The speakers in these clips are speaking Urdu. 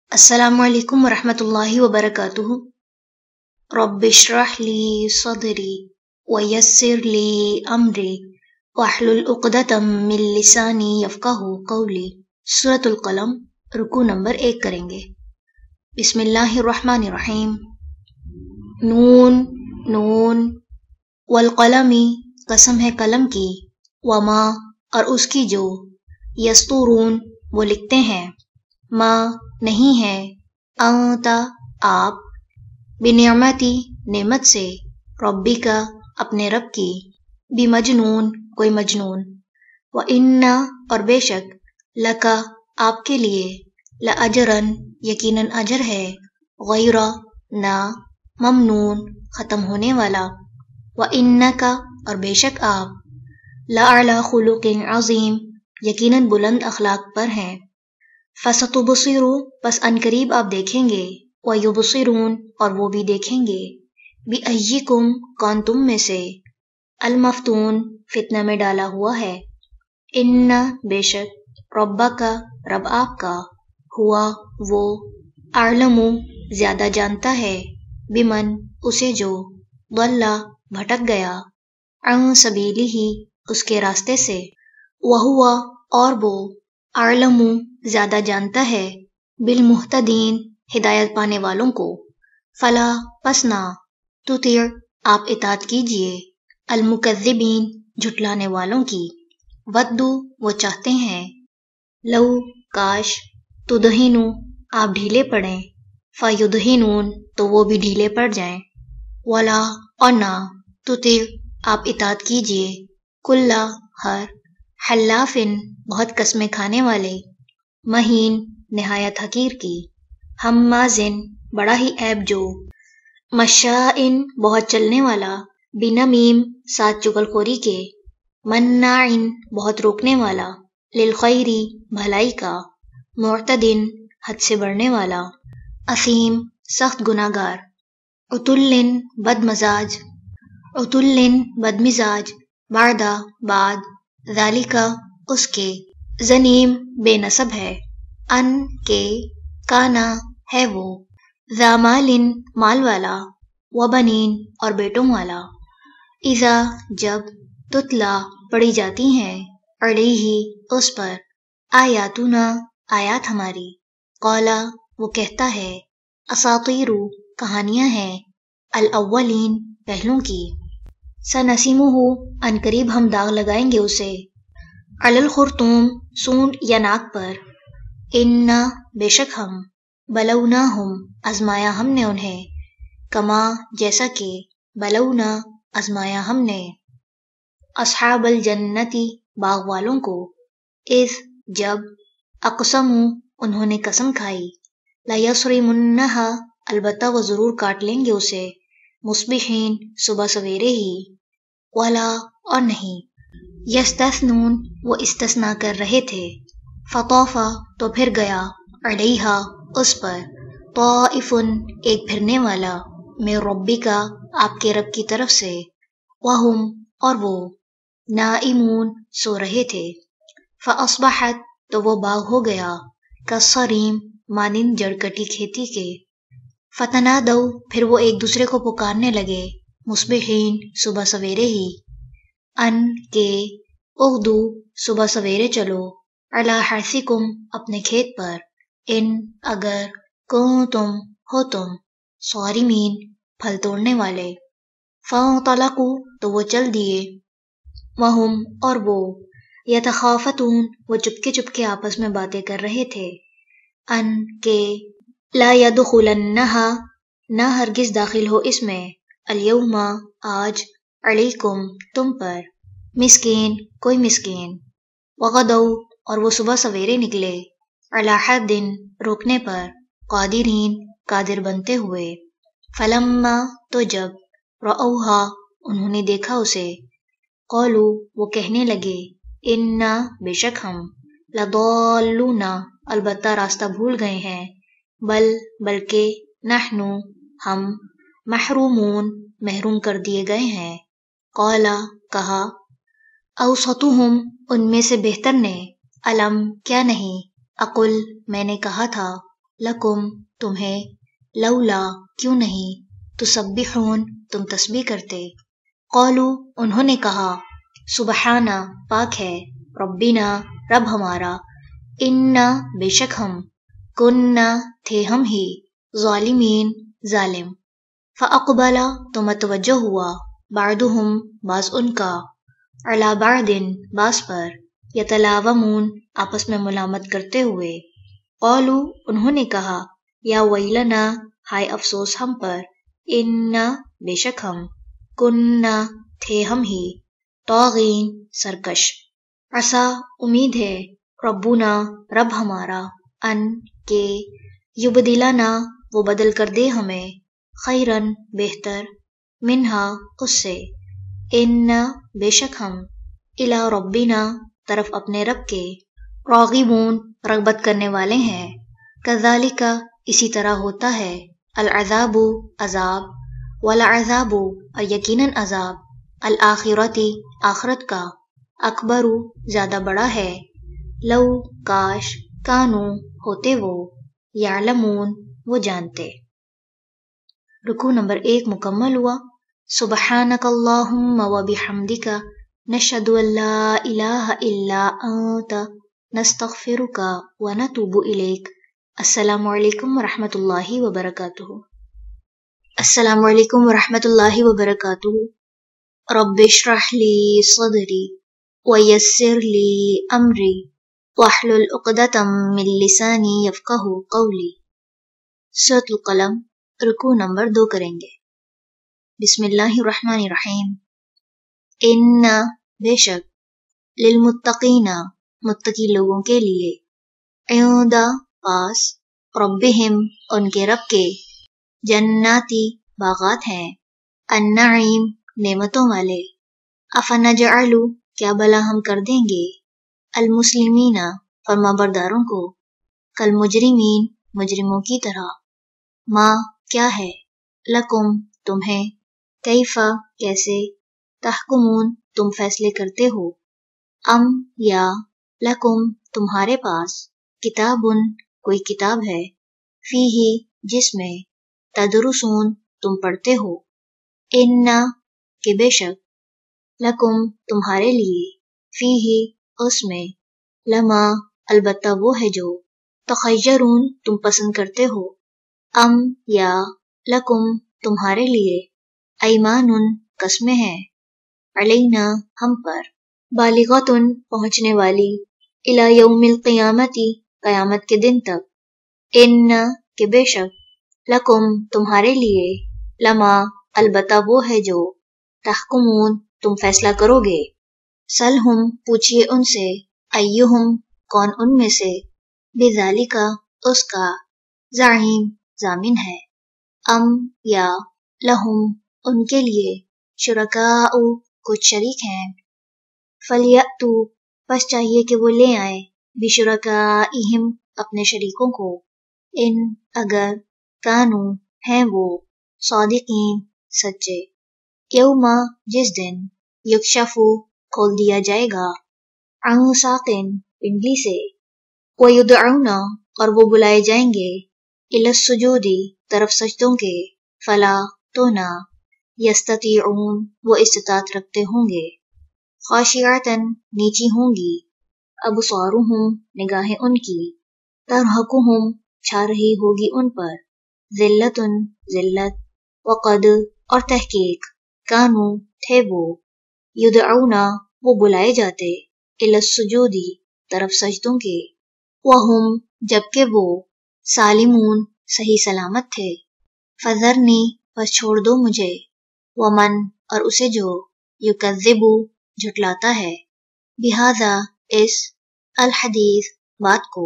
السلام علیکم ورحمۃ اللہ وبرکاتہ۔ رب اشرح لی صدری ویسر لی امری واحلل عقدۃ من لسانی یفقہوا قولی۔ سورۃ القلم، رکوع نمبر 1 کریں گے۔ بسم اللہ الرحمن الرحیم۔ نون نون والقلم، قسم ہے قلم کی، وما اور اس کی جو، یسطرون وہ لکھتے ہیں، ما نہیں ہے، انت آپ، بنعمتی نعمت سے، ربی کا اپنے رب کی، بمجنون کوئی مجنون، وَإِنَّ اور بے شک، لکا آپ کے لیے، لأجرن یقیناً اجر ہے، غیر نہ، ممنون ختم ہونے والا، وَإِنَّكَ اور بے شک آپ، لَعَلَى خُلُقٍ عظیم یقیناً بلند اخلاق پر ہیں، فَسَتُبْصِرُ پس عنقریب آپ دیکھیں گے، وَيُبْصِرُونَ اور وہ بھی دیکھیں گے، بِأَيِّكُمْ کون تم میں سے، المفتون فتنہ میں ڈالا ہوا ہے، ان بے شک، ربک رب آپ کا، ہوا وہ، اعلم زیادہ جانتا ہے، بمن اسے جو، ضل بھٹک گیا، عن سبیلہ اس کے راستے سے، وہوا اور وہ، اعلم زیادہ جانتا ہے، بالمہتدین ہدایت پانے والوں کو، فلا پس نہ، تطیع آپ اطاعت کیجئے، المکذبین جھٹلانے والوں کی، ودو وہ چاہتے ہیں، لو کاش، تدہنو آپ ڈھیلے پڑیں، فیدہنون تو وہ بھی ڈھیلے پڑ جائیں، ولا اور نہ، تطیع آپ اطاعت کیجئے، کل ہر، حلافن بہت قسمیں کھانے والے، مہین نہایت حقیر کی، ہمازن بڑا ہی عیب جو، مشائن بہت چلنے والا، بنمیم ساتھ چغلخوری کے، مناعن بہت روکنے والا، للخیری بھلائی کا، معتدن حد سے بڑھنے والا، اثیم سخت گناہ گار، عتلن بد مزاج، عتلن بد مزاج، بعد بعد، ذالک اس کے، زنیم بے نسب ہے، ان کے، کانا ہے وہ، ذا مالن مال والا، وبنین اور بیٹوں والا، اذا جب، تتلا پڑھی جاتی ہیں، علیہ اس پر، آیاتنا آیات ہماری، قالا وہ کہتا ہے، اساطیر کہانیاں ہیں، الاولین پہلوں کی، سنسمہ عنقریب ہم داغ لگائیں گے اسے، علی الخرطوم سونڈ یا ناک پر، انا بے شک ہم، بلوناہم آزمایا ہم نے انہیں، کما جیسا کہ، بلونا آزمایا ہم نے، اصحاب الجنتی باغ والوں کو، اذ جب، اقسموا انہوں نے قسم کھائی، لیصرمنہا البتہ وہ ضرور کاٹ لیں گے اسے، مصبحین صبح سویرے ہی، ولا اور نہیں، یستثنون وہ استثناء کر رہے تھے، فطافا تو پھر گیا، علیہا اس پر، طائفن ایک پھرنے والا، من ربکا آپ کے رب کی طرف سے، وہم اور وہ، نائمون سو رہے تھے، فاصبحت تو وہ باغ ہو گیا، کالصریم مانند جڑ کٹی کھیتی کے، فتنادوا پھر وہ ایک دوسرے کو پکارنے لگے، مصبحین صبح سویرے ہی، ان کے، اغدو صبح سویرے چلو، علی حرثکم اپنے کھیت پر، ان اگر، کنتم ہو تم، صارمین پھل توڑنے والے، فانطلقوا تو وہ چل دیے، وہم اور وہ، یتخافتون وہ چپکے چپکے آپس میں باتیں کر رہے تھے، ان کے، لا یدخلنہا نہ ہرگز داخل ہو اس میں، الیوم آج، علیکم تم پر، مسکین کوئی مسکین، وغدوا اور وہ صبح سویرے نکلے، علی حد روکنے پر، قادرین قادر بنتے ہوئے، فلما تو جب، رأوہا انہوں نے دیکھا اسے، قالو وہ کہنے لگے، انا بے شک ہم، لضالون البتہ راستہ بھول گئے ہیں، بلکہ، نحنو ہم، محرومون محروم کر دیے گئے ہیں، قالا کہا، اوسطہم ان میں سے بہتر نے، الم کیا نہیں، اقل میں نے کہا تھا، लकुम तुम्हें, लौला क्यों नहीं, तुसब्बिहून तुम तस्बीह करते, क़ालू उन्होंने कहा, सुबहाना पाक है, रब्बिना रब हमारा, इन्ना बेशक हम, कुन्ना थे हम ही, ज़ालिमीन जालिम, फ़अक़बला तो मतवज्जो हुआ, बादुहुम बाज़ उनका, अला बादिन बास पर, यतलावमून आपस में मुलामत करते हुए, क़ालू उन्होंने कहा, या वैलना हाय अफसोस हम पर, इन्ना बेशक हम, कुन्ना थे हम ही, तागीन सरकश, असा उम्मीद है, रब्बुना रब हमारा, अन के युबदिलाना वो बदल कर दे हमें, खैरन बेहतर, मिन्हा उससे, इन्ना बेशक हम, इला रब्बिना तरफ अपने रब के, रागिबून रगबत करने वाले हैं, कज़ालिका इसी तरह होता है, अल अज़ाबु अज़ाब, वल अज़ाबु और यकीनन अज़ाब, अल आखिरती आखरत का, अकबरु ज़्यादा बड़ा है, लौ काश, कानू होते वो, यालमून वो जानते। रुकू नंबर 1 मुकम्मल हुआ। सुब्हानकल्लाहुम्मा व बिहम्दिका नशहदु अल्ला इलाहा इल्ला अंता नस्तगफिरुका व नतूबु इलैक। अस्सलामु अलैकुम व रहमतुल्लाहि व बरकातुहू। अस्सलामु अलैकुम व रहमतुल्लाहि व बरकातुहू। रब्बिश्रह ली सदरी व यस्सिर ली अमरी वहलुल उक़दतम मिन लिसानी यफ़क़हू क़ौली। सूरतुल क़लम रुकू नंबर 2 करेंगे। बिस्मिल्लाहिर्रहमानिर्रहीम। इन्ना बेशक, लिलमुत्तक़ीना मुत्तकी लोगों के लिए, इंदा पास, रब्बिहिम उनके रब के, जन्नाती बागात हैं, अन्नईम नेमतों वाले, अफनजअलु क्या भला हम कर देंगे, अलमुस्लिमीना फरमाबरदारों को, कल मुजरिमीन मुजरिमों की तरह, माँ क्या है, लकुम तुम्हें, कैफा कैसे, तहकुमून तुम फैसले करते हो, अम या, लकुम तुम्हारे पास, किताबुन कोई किताब है, फीही जिसमें, तदरुसून तुम पढ़ते हो, इन्ना के बेशक, लकुम तुम्हारे लिए, फीही उसमें, लमा अलबत्ता वो है जो, तखय्यरून तुम पसंद करते हो, अम या, लकुम तुम्हारे लिए, ऐमानुन कसमें हैं, अलैना हम पर, बालिगतुन पहुँचने वाली, इला यौमिल क़ियामती क़यामत के दिन तक, इन्ना के बेशक, लकुम तुम्हारे लिए, लमा अलबत्ता वो है जो, तहकुमून तुम फैसला करोगे, सलहुम पूछिए उनसे, अय्युहुम कौन उनमें से, बिज़ालिका उसका, ज़ईम ज़ामिन है, अम या, लहुम उनके लिए, शुरकाउ कुछ शरीक हैं, फलियतु बस चाहिए कि वो ले आए, बिशुरकाइहिम अपने शरीकों को, इन अगर, कानू हैं वो, सादिकीन सच्चे, यौमा जिस दिन, युक्शफु खोल दिया जाएगा, अन साकिन पिंडली से, वयुदअउना और वो बुलाए जाएंगे, इलस्सुजूदी तरफ सजदों के, फला तो ना, यस्ततीऊन वो इस्तिताअत रखते होंगे, खाशिअतन नीची होंगी, अबसारुहुम निगाहें उनकी, तरहकुहुम छा रही होगी उन पर, ज़िल्लतुन ज़िल्लत, वक़द और तहकीक, कानू थे वो, युदअउना वो बुलाए जाते, इलस्सुजूदी तरफ सजदों के, वहुम जबकि वो, सालिमून सही सलामत थे, फज़रनी बस छोड़ दो मुझे, वमन और उसे जो, युकज़्ज़िबु झुटलाता है, बिहाज़ा इस, अल हदीस बात को,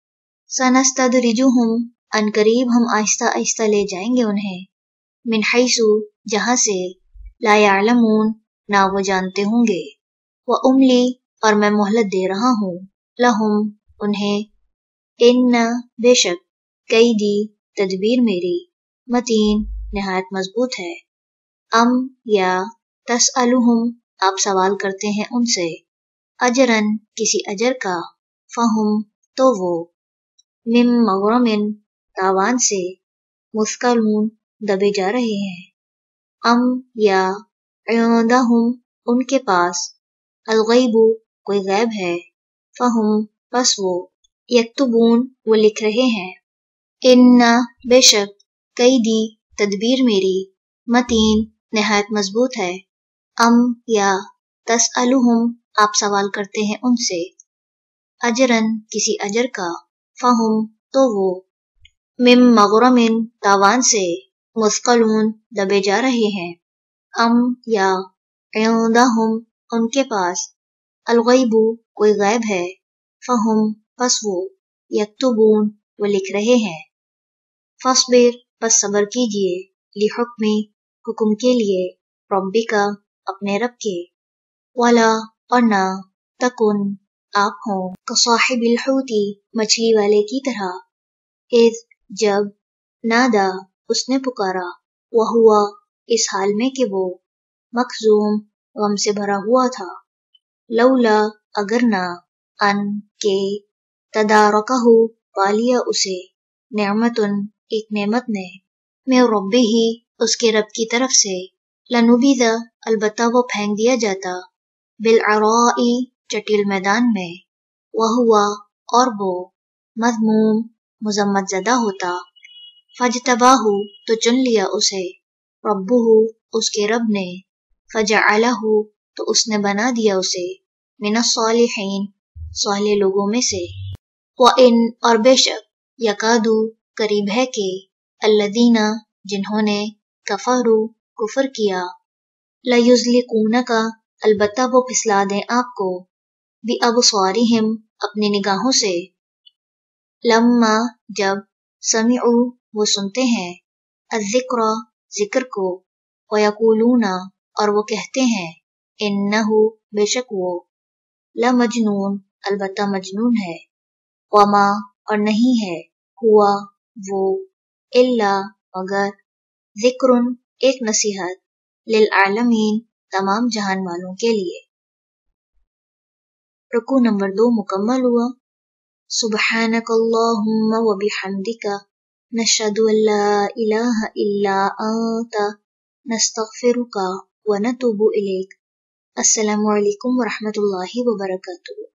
सनस्तदरिजुहुम अनकरीब हम आहिस्ता आहिस्ता ले जाएंगे उन्हें, मिन हैसु जहाँ से, ला यालमून ना वो जानते होंगे, व उमली और मैं मोहलत दे रहा हूँ, लहुम उन्हें, इन्ना बेशक, कैदी तदबीर मेरी, मतीन निहायत मजबूत है, अम या, तसअलुहुम आप सवाल करते हैं उनसे, अजरन किसी अजर का, फहुम तो वो, मिम मग़रमिन تاوان سے، مثقلون دبے جا رہے ہیں، ام یا عندہم ان کے پاس، الغیب کوئی غیب ہے، فہم پس وہ، یکتبون وہ لکھ رہے ہیں، ان بے شک، قیدی تدبیر میری، متین نہایت مضبوط ہے، ام یا تسألہم آپ سوال کرتے ہیں ان سے، اجرن کسی اجر کا، فہم تو وہ، من مغرم تاوان سے، مثقلون دبے جا رہے ہیں، ام یا عندہم ان کے پاس، الغیب کوئی غیب ہے، فہم پس وہ، یکتبون وہ لکھ رہے ہیں، فاصبر پس صبر کیجئے، لحکمی حکم کے لیے، ربک اپنے رب کے، ولا اور نہ، تکن آپ ہوں، کصاحب الحوتی مچھلی والے کی طرح، اذ جب، نادا اس نے پکارا، وہوا اس حال میں کہ وہ، مکظوم غم سے بھرا ہوا تھا، لولا اگر نہ، ان کے، تدارکہ پا لیا اسے، نعمتن ایک نعمت نے، من ربہ اس کے رب کی طرف سے، لنبذ البتہ وہ پھینک دیا جاتا، بالعراء چٹیل میدان میں، وہوا اور وہ، مذموم مذمت زدہ ہوتا، فاجتباہ تو چن لیا اسے، ربہ اس کے رب نے، فجعلہ تو اس نے بنا دیا اسے، من الصالحین صالح لوگوں میں سے، وَإِنْ اور بے شک، یکادو قریب ہے کہ، الذین جنہوں نے، کفروا کفر کیا، لیزلقونک البتہ وہ پھسلا دیں آپ کو، بِأَبْصَارِهِمْ اپنی نگاہوں سے، لما جب، سمعوا وہ سنتے ہیں، الذکر ذکر کو، ویقولون اور وہ کہتے ہیں، انہ بے شک وہ، لمجنون البتہ مجنون ہے، وما اور نہیں ہے، ہوا وہ، الا مگر، ذکر ایک نصیحت، للعالمین تمام جہان والوں کے لیے۔ رکوع نمبر 2 مکمل ہوا۔ سبحانک اللہم وبحمدک، نشہد ان لا الہ الا انت، نستغفرک ونتوب الیک۔ السلام علیکم ورحمۃ اللہ وبرکاتہ۔